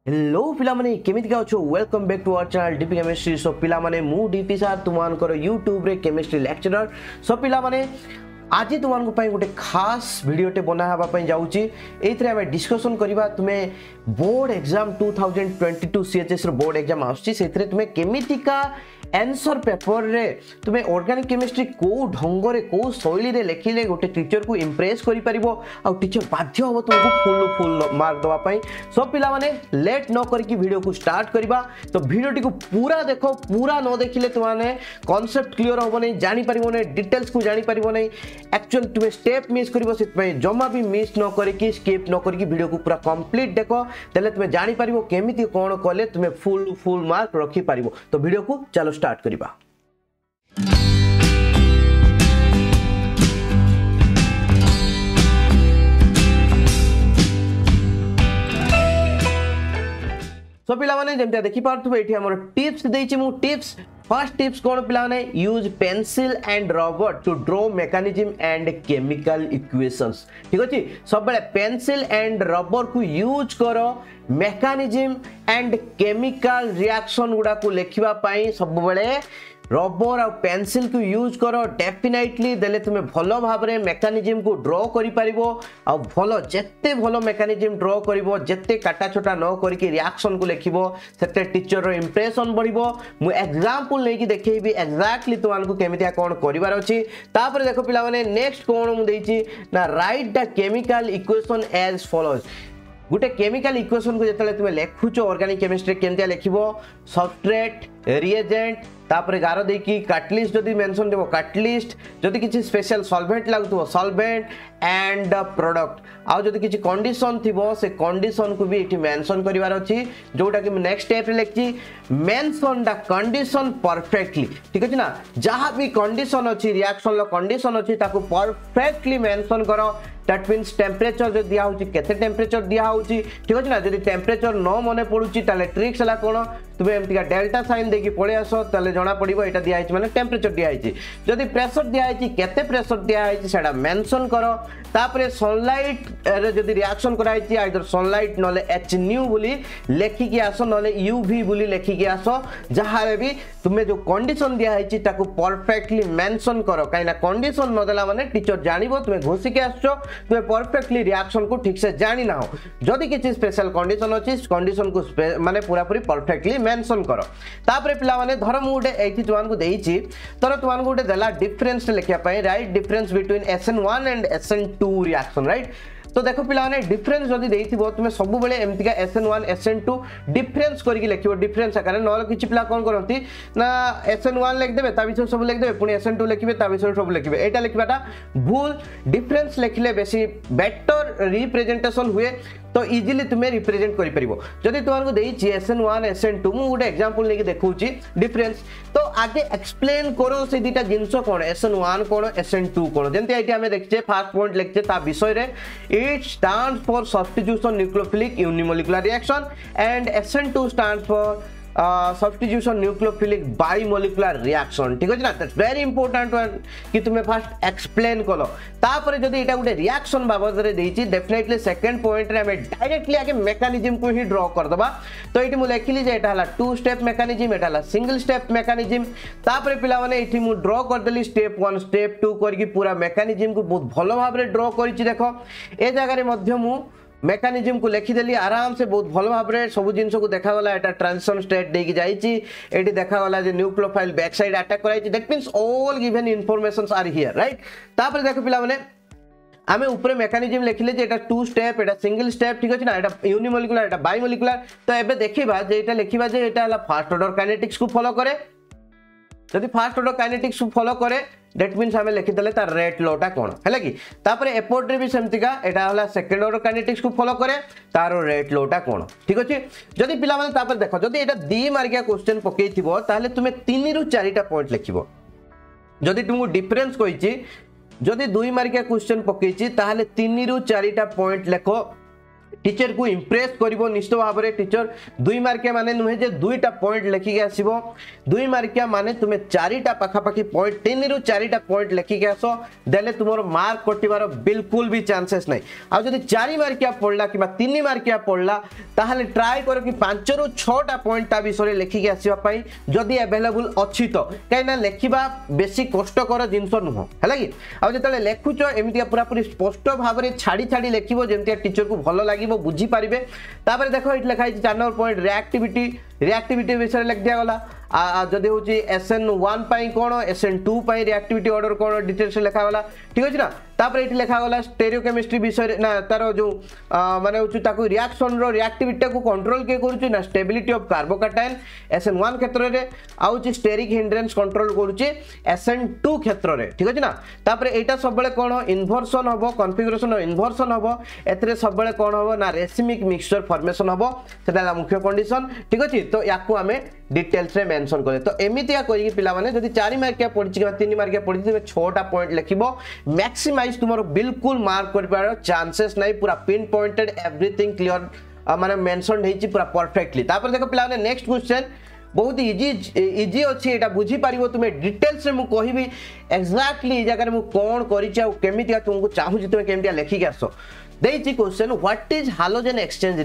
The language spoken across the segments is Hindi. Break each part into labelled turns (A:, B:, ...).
A: हेलो पिला माने केमिति का अच्छो welcome back to our channel DP chemistry. So पिला माने मु डीपी सर तुमान करो यूट्यूब रे केमिस्ट्री लेक्चरर। सो पिला माने आज तुम गोटे खास भिडटे बनावा जाऊँगी ये आम डिस्कसन करवा तुम्हें board exam 2022 CHSE board exam आसुच्छी तुम्हें केमितिका आंसर पेपर रे तुम्हें ऑर्गेनिक केमिस्ट्री को ढंग रे को शैली रे लिखिले गोटे टीचर को इम्प्रेस करि परिबो आ टीचर बाध्य हो तुमको फुल मार्क दवा पई। सो पिला माने लेट न करके वीडियो को स्टार्ट करबा। तो वीडियोटी को पूरा देखो, पूरा न देखिले तुमाने कांसेप्ट क्लियर होबो नै, जानि परिबो नै, डिटेल्स को जानि परिबो नै, एक्चुअल तुम्हें स्टेप मिस करबो सित पई जम्मा भी मिस न करके स्किप न करके वीडियो को पूरा कंप्लीट देखो, तले तुम्हें जानि परिबो केमिति कोन कले तुम्हें फुल मार्क रखि परिबो। तो वीडियो को चलो स्टार्ट करिबा। सो पिला माने जेमता देखि पारथुबे एठी हमर टिप्स देइछि मु टिप्स। फर्स्ट टिप्स कोन पिला माने use pencil and rubber to draw mechanism and chemical equations. ठीक अछि, सब बेले पेंसिल एंड रबर को यूज करो मेकानिज्म एंड केमिकल रिएक्शन गुडा को लेखिबा पई सब बेले रबर और पेंसिल को यूज करो डेफिनेटली, देले तुम्हें भलो भाव रे मेकानिज्म को ड्रॉ करि परिबो आ भलो जेते भलो मेकानिज्म ड्रॉ करिवो जेते काटा छोटा न करके रिएक्शन को लेखिबो सेते टीचर रो इंप्रेशन बढ़िबो। मु एग्जांपल लेकी देखैबी एक्जेक्टली तुमानकु केमितिया कोन करिवार अछि। तापर देखो पिला माने नेक्स्ट कोन मु देइछि ना write the chemical equation as follows. गोटे केमिकल इक्वेशन को जेतले तुमे लेखुचो ऑर्गेनिक केमिस्ट्री केनतिया लेखिबो सबस्ट्रेट रिएजेंट तापर गारो देकी कैटलिस्ट जदी मेंशन देबो कैटलिस्ट, जदी किछि स्पेशल सॉल्वेंट लागुतो सॉल्वेंट एंड प्रोडक्ट, आ जदी किछि कंडीशन थिबो से कंडीशन को भी एठी मेंशन करिवार अछि जोटा कि नेक्स्ट स्टेप रे लेखछि मेंशन द कंडीशन परफेक्टली। ठीक अछि ना, जहां भी कंडीशन अछि रिएक्शन लो कंडीशन अछि ताको परफेक्टली मेंशन करो। दैट मींस टेंपरेचर जो दिया होची केते टेंपरेचर दिया होची। ठीक अछि ना, जदी टेंपरेचर न मने पडुची ताले ट्रिक्स ला कोन तुमे एमतिका डेल्टा साइन देकी पळे आसो ताले जणा पडिबो एटा दिया आइछि माने टेंपरेचर दिया आइछि। जदी प्रेशर दिया आइछि केते प्रेशर दिया आइछि सेडा मेंशन करो। तापरे सनलाइट रे जदी रिएक्शन कराइछि आइदर सनलाइट नले एच न्यू बोली लेखि के आसो नले यूवी बोली लेखि के आसो। जहारे भी तुमे जो कंडीशन दिया आइछि ताको परफेक्टली मेंशन करो, काइना कंडीशन न देला माने टीचर जानिबो तुमे घोसी के आछो तुमे परफेक्टली रिएक्शन को ठीक से जानि ना हो। जदी किछि स्पेशल कंडीशन अछि कंडीशन को माने पूरा पूरी परफेक्टली मेंशन करो। तापरे पिला माने धर मु उडे एठी तुमान को देइछि तर तुमान को उडे देला डिफरेंस लेखिया पई write difference between SN1 and SN2 reaction write. तो देखो पिला माने डिफरेंस जदी देइथिबो तुमे सब बेले एमतिका SN1 SN2 डिफरेंस करके लिखिबो डिफरेंस आकार न किछि पिला कोन करंती ना SN1 लिख देबे ता बिषय सब लिख देबे पुनी SN2 लिखिबे ता बिषय सब लिखिबे। एटा लिखबाटा भूल, डिफरेंस लिखले बेसी बेटर रिप्रेजेंटेशन हुए तो इजीली तुम्हें रिप्रेजेंट करि परिबो। जदी तुमानको देइछि SN1 SN2 मु गुटे एग्जांपल लेके देखौछि डिफरेंस तो आगे एक्सप्लेन करो से दिटा जिंसो कोन SN1 cone SN2 cone. जेंति IT हमें देखछे फर्स्ट पॉइंट लिखछे ता विषय रे it stands for substitution nucleophilic unimolecular reaction and SN2 stands for substitution nucleophilic bimolecular reaction. ठीक अछि ना, दैट्स वेरी इंपोर्टेंट कि तुम्हें फर्स्ट एक्सप्लेन करो। तापर जदी एटा गुटे रिएक्शन बाबद रे देइछि डेफिनेटली सेकंड पॉइंट रे हमें डायरेक्टली आगे मेकानिज्म को ही ड्रॉ कर दबा। तो एठी मु लेखिली जे एटा हला टू स्टेप मेकानिज्म एटा हला सिंगल स्टेप मेकानिज्म। तापर पिला माने एठी मु ड्रॉ कर देली स्टेप 1 स्टेप 2 करके पूरा मेकानिज्म को बहुत भलो भाव रे ड्रॉ करिछि। देखो ए जगह रे मध्य मु मेकानिज्म को लिखिदेली आराम से बहुत भलो भाव रे सब जिंस को देखा गला। एटा ट्रांजिशन स्टेट देकी जाईची एटी देखा गला जे न्यूक्लियोफाइल बैक साइड अटैक कराईची that means all given informations are here right. तापर देखो पिला माने आमे ऊपर मेकानिज्म लिखिले जे एटा टू स्टेप एटा सिंगल स्टेप। ठीक अछि ना, एटा यूनिमोलिकुलर एटा बाइमोलिकुलर। तो एबे देखिबा जे एटा लिखिबा जे एटा हला फर्स्ट ऑर्डर काइनेटिक्स को फॉलो करे। जदी फर्स्ट ऑर्डर काइनेटिक्स को फॉलो करे दैट मींस हमें लिखि देले तार रेट लॉटा कोन हैला कि। तापर एपोर्ट रे भी सेमतिका एटा हला सेकंड ऑर्डर काइनेटिक्स को फॉलो करे तारो रेट लॉटा कोन। ठीक अछि, जदी पिला माने तापर देखो जदी एटा 2 मार्किया क्वेश्चन पकेइथिबो ताले तुमे 3 रु 4 टा पॉइंट लिखिबो। जदी तुमको डिफरेंस कहिछि जदी 2 मार्किया क्वेश्चन पकेइछि ताले 3 रु 4 टा पॉइंट लेखो। टीचर को इंप्रेस करिवो निश्चित भाव में टीचर 2 मार्किया माने नुहे जे 2टा पॉइंट लेखिके आसीबो 2 मार्किया माने तुमे 4टा पाखापाखी पॉइंट 3 रु 4टा पॉइंट लेखिके आसो देले तुमरो मार्क कटिबार बिल्कुल भी चांसेस नै आ जदि 4 मार्किया पड़ला कि 3 मार्किया पड़ला ताहले ट्राई करो कि 5 रु 6टा पॉइंट ता विषय लेखिके आसीबा पई जदि अवेलेबल अछि तो काइना लेखिबा बेसी कष्टकर जिंस नुह हैला कि आ जतले लेखुचो एमितिया पूरा पूरी स्पष्ट भाव में छाड़ी छाड़ी लेखिबो जेमतिया टीचर को भलो लागिबो बुझी पारिबे तापर देखो इट लिखा है 4 नंबर पॉइंट रिएक्टिविटी विषय लिख दिया गला जदि हूँ SN1 कोण SN2 रिएक्टिविटी ऑर्डर कोण डिटेल्स लिखा गला ठीक अछि ना तापर एठी लिखा गला स्टेरियोकेमिस्ट्री विषय ना तार जो माने हूँ ताको रिएक्शन रो रिएक्टिविटी को कंट्रोल के करूची ना स्टेबिलिटी ऑफ कार्बोकैटायन SN1 क्षेत्र रे आउची स्टेरिक हिंड्रेंस कंट्रोल करूची SN2 क्षेत्र रे ठीक अछि ना तापर एटा सब बेले कोण इन्वर्सन हबो कॉन्फ़िगरेशन इन्वर्सन हबो एतरे सब बेले कोण हबो ना रेसिमिक मिक्सचर फॉर्मेशन हबो सेटा मुख्य कंडीशन ठीक अछि तो याकू आमे डिटेल्स रे मेंशन करे तो एमितिया करी पिला माने जदि 4 मार्किया पड़छि कि 3 मार्किया पड़छि तमे 6टा पॉइंट लिखिबो मैक्सिमाइज तुमरो बिल्कुल मार्क कर पारो चांसेस नै पूरा पिन पॉइंटेड एवरीथिंग क्लियर माने मेंशन हेछि पूरा परफेक्टली तापर देखो पिला माने नेक्स्ट क्वेश्चन बहुत इजी अछि एटा बुझी पारिबो तुमे डिटेल्स रे मु कहिबी एक्जेक्टली जगह रे मु कोन करिछि आ केमितिया तुमको चाहू जे तुमे केमितिया लेखि के आसो देइछि question what is halogen exchange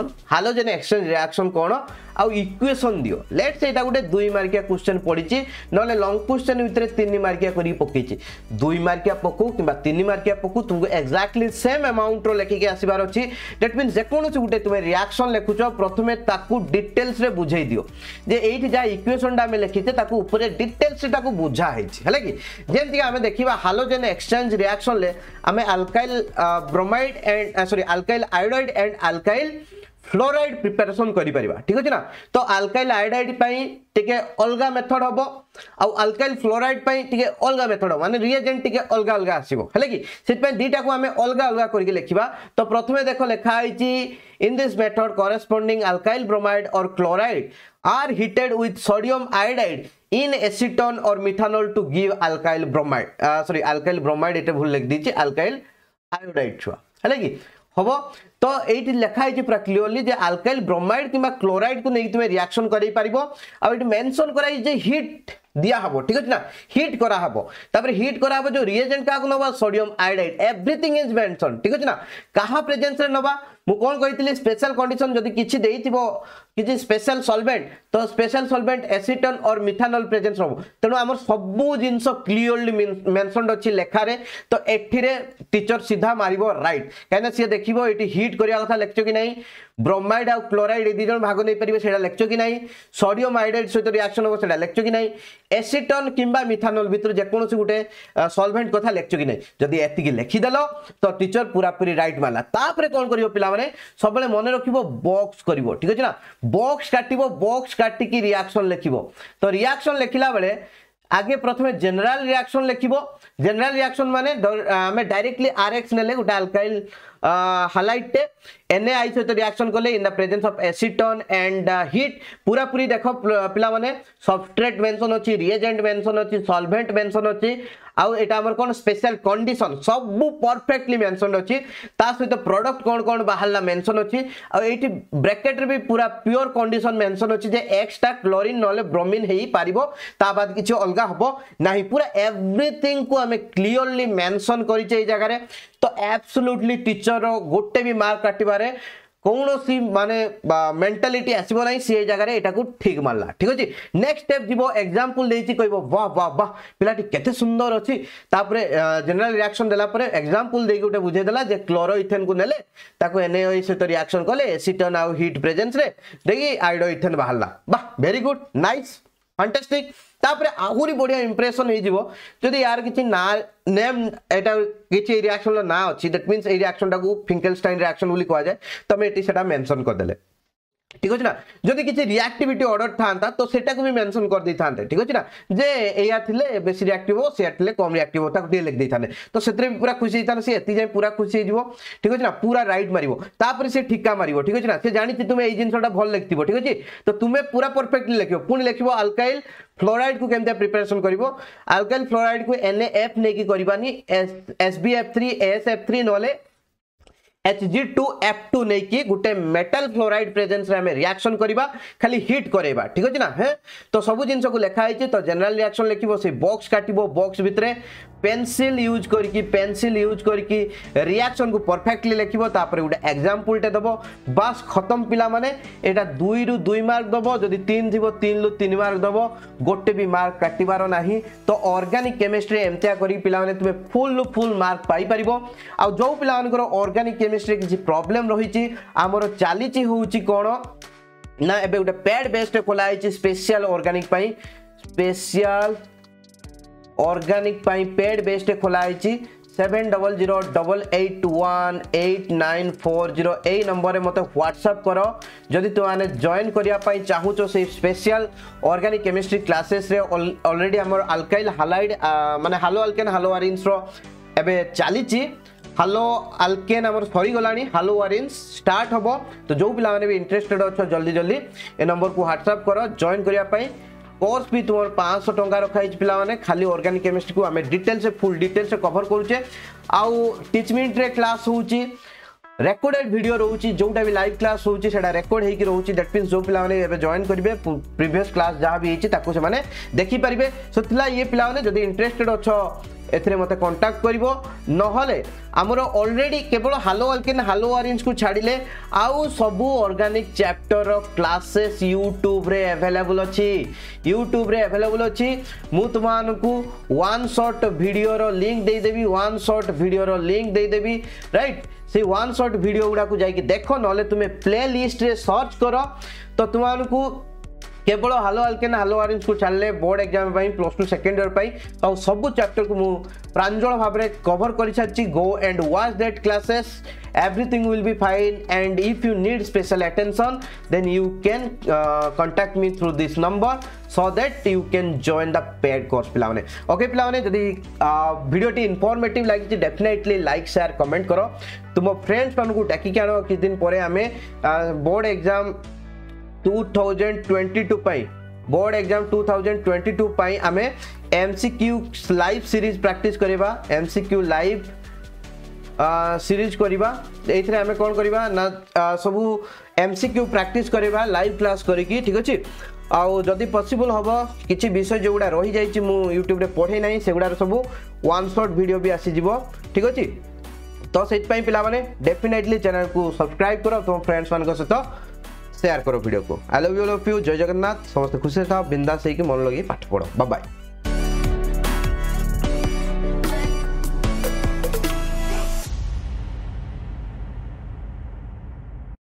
A: reaction कोन आ इक्वेशन दियो लेट्स से एटा गुटे 2 मार्किया क्वेश्चन पडिछि नले लॉन्ग क्वेश्चन भितरे 3 मार्किया करी पकेछि 2 मार्किया पकू किबा 3 मार्किया पकू तुमको एक्जेक्टली सेम अमाउंट रो लेखि के आसीबार अछि दैट मींस जे कोनोसी गुटे तुमे रिएक्शन लेखुछो प्रथमे ताकू डिटेल्स रे बुझाई दियो जे एठी जा इक्वेशन डा में लेखिते ताकू ऊपर डिटेल्स से ताकू बुझा हेछि हले कि जेंति हमें देखिबा हालोजन एक्सचेंज रिएक्शन ले हमें alkyl bromide and sorry alkyl iodide and alkyl fluoride preparation करि परिबा ठीक अछि ना तो अल्काइल आयोडाइड पई टिके अलगा मेथड हबो आ अल्काइल फ्लोराइड पई टिके अलगा मेथड माने रिएजेंट टिके अलगा अलगा आसीबो हले कि सेत पई दीटा को हमें अलगा अलगा करके लिखिबा तो प्रथमे देखो लिखा आइछि in this method corresponding alkyl bromide और chloride are heated with sodium iodide in acetone or methanol to give alkyl bromide alkyl bromide एटे भूल लिख दीजिए alkyl iodide छुआ हले कि हबो तो एठी लिखा है पूरा क्लियरली जे अल्काइल ब्रोमाइड किबा क्लोराइड को नै तुमे रिएक्शन करै परिबो आ एठी मेंशन कराई जे हीट दिया हबो ठीक अछि ना हीट करा हबो तापर हीट करा हबो जो रिएजेंट का को नबा sodium iodide everything is mention ठीक अछि ना कहा प्रेजेंस रे नबा मु कोन कहितली स्पेशल कंडीशन जदी किछि देइथिबो किछि स्पेशल सॉल्वेंट तो स्पेशल सॉल्वेंट एसीटन और मिथानॉल प्रेजेंस रहबो तनो हमर सबु जिंस क्लियरली मेंशनड अछि लेखा रे तो एठी रे टीचर सीधा मारिबो राइट काना से देखिबो एठी हीट करिया कथा लेखचो कि नै ब्रोमाइड और क्लोराइड दी जण भाग नै परिबे सेडा लेखचो कि नै सोडियम आयोडाइड सहित रिएक्शन हो सेडा लेखचो कि नै एसीटन किंबा मिथानॉल भितर जे कोनोसी गुटे सॉल्वेंट कथा लेखचो कि नै जदी एतिकी लेखि देलो तो टीचर पूरा पूरी राइट मारला तापरे कोन करियो पिला माने सबले मने रखिबो बॉक्स करिवो ठीक अछि ना बॉक्स काटी की रिएक्शन लेखिबो तो रिएक्शन लेखिला बेले आगे प्रथमे जनरल रिएक्शन लेखिबो जनरल रिएक्शन माने हमें डायरेक्टली आरएक्स नेले गुटा अल्काइल हालाइट NaI सहित रिएक्शन करले in the presence of acetone and heat पूरा पूरी देखो पिला माने सबस्ट्रेट मेंशन अछि रिएजेंट मेंशन अछि सॉल्वेंट मेंशन अछि आउ एटा हमर कोन स्पेशल कंडीशन सब परफेक्टली मेंशन अछि ता सहित प्रोडक्ट कोन कोन बाहरला मेंशन अछि आ एठी ब्रैकेट रे भी पूरा प्योर कंडीशन मेंशन अछि जे एक्स्ट्रा क्लोरीन नले ब्रोमीन हेई पारिबो ता बाद किछ अलगा हबो नाही पूरा एवरीथिंग को हमें क्लियरली मेंशन करि छै जगह रे तो एब्सोल्युटली टीचर गोटे भी मार्क काटिबारे कौनसी माने मेंटालिटी आसीबो नाही से जगह रे एटा को ठीक मारला ठीक अछि नेक्स्ट स्टेप जीवो एग्जांपल देछि कहबो वाह वाह वाह पिलाटी केते सुंदर अछि तापरे जनरल रिएक्शन देला परे एग्जांपल देइ गोटे बुझे देला जे क्लोरोइथेन को नेले ताको NaOH से तो रिएक्शन कले एसीटोन आ हीट प्रेजेंस रे देखि आयोडोइथेन बाहरला वाह वेरी गुड नाइस फैंटास्टिक तापरे आहुरी बढ़िया इंप्रेशन हे जीवो जदी यार किछि ना नेम एटा किछि रिएक्शन ना अछि दैट मींस ए रिएक्शन टा को फिंकेलस्टाइन रिएक्शन बोली कहआ जाय तमे एटी सेटा मेंशन कर देले ठीक अछि ना जदी किछि रिएक्टिविटी ऑर्डर थांता तो सेटा को भी मेंशन कर दै थांते ठीक अछि ना जे एया थिले बेसी रिएक्टिव हो से थिले कम रिएक्टिव हो ताको लिख दै थाने तो सेतरे पूरा खुशी थाने से एति जाय पूरा खुशी जीवो ठीक अछि ना पूरा राइट मारिवो तापर से ठिका मारिवो ठीक अछि ना से जानि तुमे ए जिंसटा भल लिखतिबो ठीक अछि तो तुमे पूरा परफेक्टली लिखिबो पुनी लिखिबो अल्काइल फ्लोराइड को केमते प्रिपरेशन करिवो अल्काइल फ्लोराइड को NaF नेकी करिबानी SbF3 AsF3 नले Hg2F2 नहीं कि गुटे मेटल फ्लोराइड प्रेजेंस रे हमें रिएक्शन करिबा खाली हिट करेबा ठीक अछि ना है तो सब जिंस को लिखा है तो जनरल रिएक्शन लिखिबो से बॉक्स काटिबो बॉक्स भितरे पेंसिल यूज करके रिएक्शन को परफेक्टली लिखिबो तापर गुटे एग्जांपल टे दबो बस खत्म पिला माने एटा 2 रु 2 मार्क दबो जदी 3 थिबो 3 रु 3 मार्क दबो गोटे भी मार्क काटिबारो नाही तो ऑर्गेनिक केमिस्ट्री एमतिया करी पिला माने तुमे फुल मार्क पाई परिबो आ जो पिला मानकर ऑर्गेनिक केमिस्ट्री किछि प्रॉब्लम रहिछि हमरो चालीछि होउछि कोन ना एबे गुटे पैड बेस्ड खोला आइछि स्पेशल ऑर्गेनिक पाई पेड बेस्ड खोला आइछि 7008818940 ए नंबर रे मते व्हाट्सएप करो जदि तो माने जॉइन करिया पाई चाहू छो से स्पेशल ऑर्गेनिक केमिस्ट्री क्लासेस रे ऑलरेडी हमर अल्काइल हालाइड माने हालो अल्केन हालो अरिन्स रो एबे चालीछि हालो अल्केन हमर सरी गलानी हालो अरिन्स स्टार्ट हबो तो जो पिला माने भी इंटरेस्टेड अछो जल्दी ए नंबर को व्हाट्सएप करो जॉइन करिया पाई कोर्स भी तुम 500 टंका रखाई पिला माने खाली ऑर्गेनिक केमिस्ट्री को हमें डिटेल से फुल डिटेल से कवर करूचे आउ टीचमेंट रे क्लास होउची रेकॉर्डेड वीडियो रहउची जोटा भी लाइव क्लास होउची सेडा रेकॉर्ड हेकी रहउची दैट मींस जो पिला माने एबे जॉइन करिवे प्रीवियस क्लास जहां भी हेची ताको से माने देखि परिबे सोतला ये पिला माने जदी इंटरेस्टेड अछो एथरे मते कांटेक्ट करिवो नहले हमरो ऑलरेडी केवल हालो अल्केन हालो अरेंज को छाडिले आउ सबु ऑर्गेनिक चैप्टर रो क्लासेस YouTube रे अवेलेबल अछि मु तुमान को वन शॉट वीडियो रो लिंक दे देबी राइट से वन शॉट वीडियो गुडा को जाई कि देखो नले तुमे प्लेलिस्ट रे सर्च करो तो तुमान को केवल हालो अल्केन हालो अरेंज को चलले बोर्ड एग्जाम पाई प्लस 2 सेकंड ईयर पाई तो सब चैप्टर को मु प्रांजल भाव रे कवर करि छाची go and watch that classes everything will be fine and if you need special attention then you can contact me through this number so that you can join the paid course पिला माने ओके पिला माने जदी वीडियो टी इंफॉर्मेटिव लागि छि डेफिनेटली लाइक शेयर कमेंट करो तुम फ्रेंड्स मान को डाकी के आनो कि दिन परे हमें बोर्ड एग्जाम 2022 पाई बोर्ड एग्जाम 2022 पाई हमें एमसीक्यू लाइव सीरीज प्रैक्टिस करिबा एमसीक्यू लाइव सीरीज करिबा एथरे हमें कोन करिबा ना सब एमसीक्यू प्रैक्टिस करिबा लाइव क्लास करिकी ठीक अछि आउ जदी पॉसिबल होबो किछि विषय जोडा रहि जाई छि मु YouTube रे पढे नाही सेगुडा सब वन शॉट वीडियो भी आसी जिवो ठीक अछि तो सेट पई पिला माने डेफिनेटली चैनल को सब्सक्राइब करो तो फ्रेंड्स मान को सहित शेयर करो वीडियो को I love you all of you जय जगन्नाथ समस्त खुशी था बिंदास है कि मन लगी पाठ पढ़ो बाय बाय।